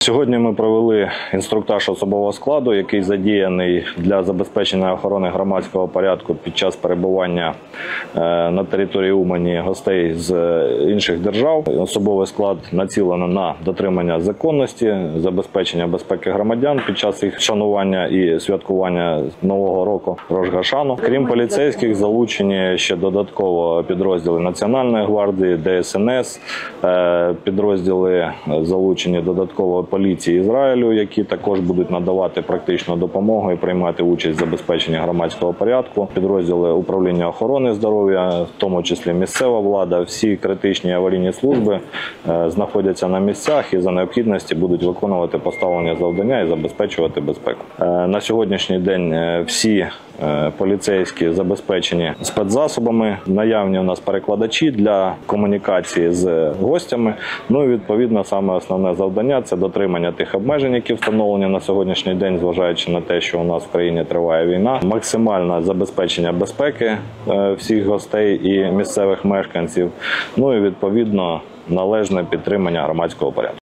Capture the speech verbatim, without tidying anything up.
Сьогодні ми провели інструктаж особового складу, який задіяний для забезпечення охорони громадського порядку під час перебування на території Умані гостей з інших держав. Особовий склад націлено на дотримання законності, забезпечення безпеки громадян під час їх шанування і святкування Нового року Рош-га-Шану. Крім поліцейських, залучені ще додатково підрозділи Національної гвардії, Де Ес Ен Ес, підрозділи залучені додатково поліції Ізраїлю, які також будуть надавати практичну допомогу і приймати участь в забезпеченні громадського порядку. Підрозділи управління охорони здоров'я, в тому числі місцева влада, всі критичні аварійні служби знаходяться на місцях і за необхідності будуть виконувати поставлені завдання і забезпечувати безпеку. На сьогоднішній день всі поліцейські забезпечені спецзасобами, наявні у нас перекладачі для комунікації з гостями. Ну і відповідно саме основне завдання – це дотримання тих обмежень, які встановлені на сьогоднішній день, зважаючи на те, що у нас в країні триває війна. Максимальне забезпечення безпеки всіх гостей і місцевих мешканців. Ну і відповідно належне підтримання громадського порядку.